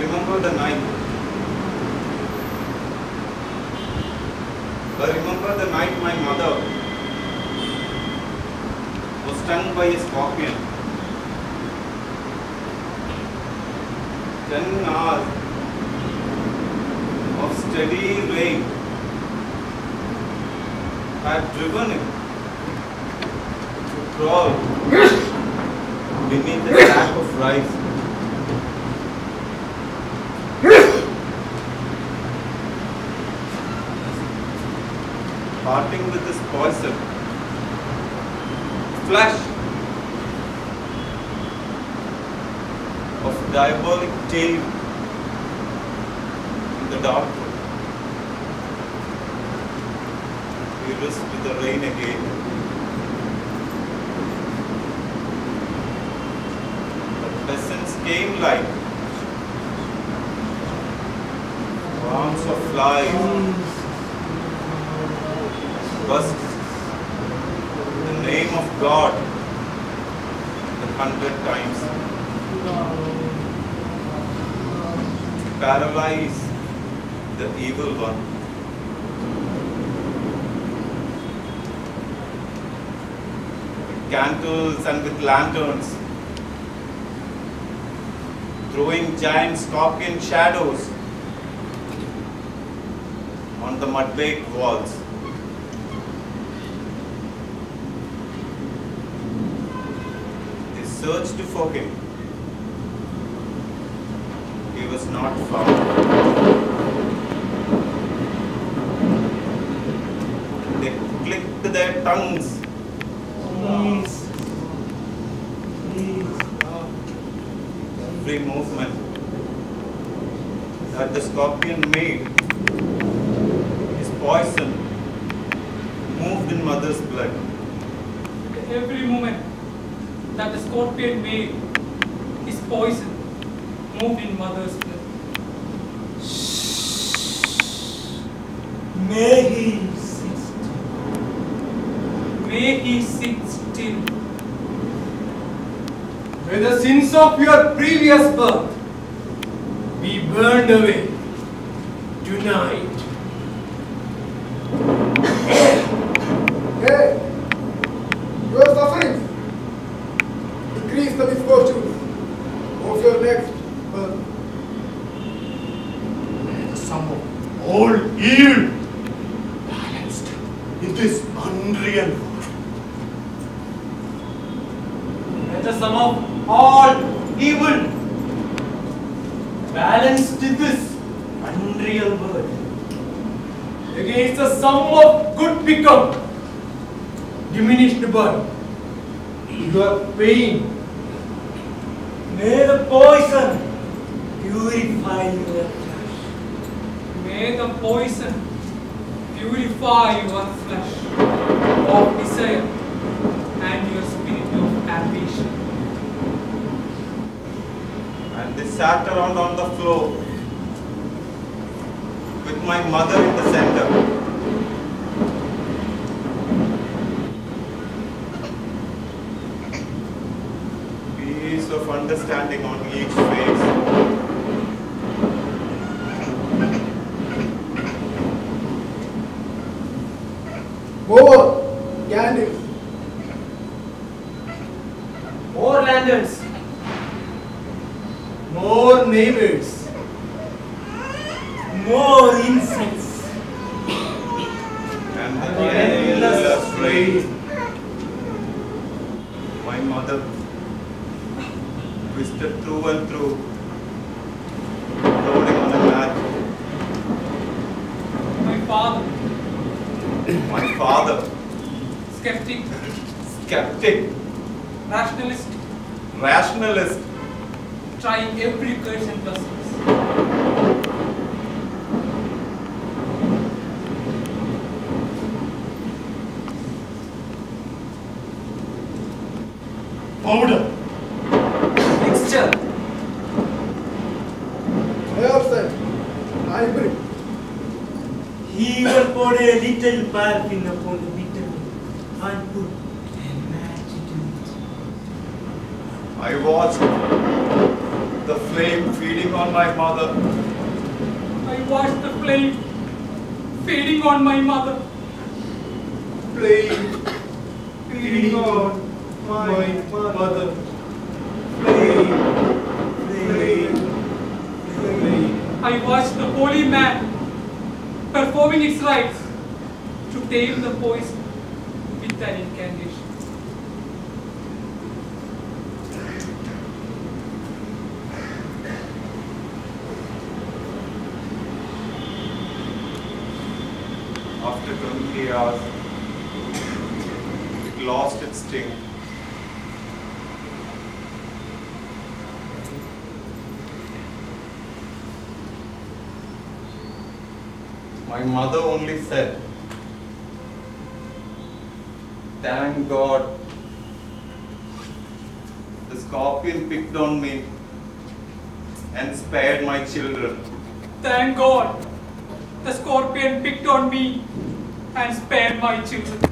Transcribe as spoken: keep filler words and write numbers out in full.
remember the night. I remember the night my mother was stung by a scorpion. Ten hours of steady rain had driven him to crawl beneath a sack of rice. Parting with his poison, flash of diabolic tail in the dark room. We risked with the rain again. The peasants came like swarms of flies. First, the name of God a hundred times. Paralyze the evil one. With candles and with lanterns, throwing giant scorpion shadows on the mud-baked walls. Searched for him. He was not found. They clicked their tongues. Please. Please. Every movement that the scorpion made, his poison moved in mother's blood. Every moment that the scorpion made, his poison moved in mother's blood. Shh. May he sit still. May he sit still. May the sins of your previous birth be burned away tonight. Hey, you are suffering. Increase the misfortunes of your next birth. May the sum of all evil balanced in this unreal world. May the sum of all evil balanced in this unreal world against the sum of good become diminished by your pain. May the poison purify your flesh. May the poison purify your flesh of desire and your spirit of ambition. And they sat around on the floor with my mother in the center. Peace of understanding on each face. More candles. More lanterns. More neighbors. More incense. And the endless rain. My mother, twisted through and through, rolling on a mat. My father, My father, skeptic, skeptic, rationalist, rationalist, trying every curse and blessings. Powder. Mixture. I have said, hybrid. He will pour a little paraffin upon the bitter and put a match to it. I watched the flame feeding on my mother. I watched the flame feeding on my mother. Flame feeding on my mother. Flame, flame, flame. I watched the holy man performing its rites to tame the poison with an incantation. After twenty hours, it lost its sting. My mother only said, "Thank God, the scorpion picked on me and spared my children." Thank God, the scorpion picked on me and spared my children.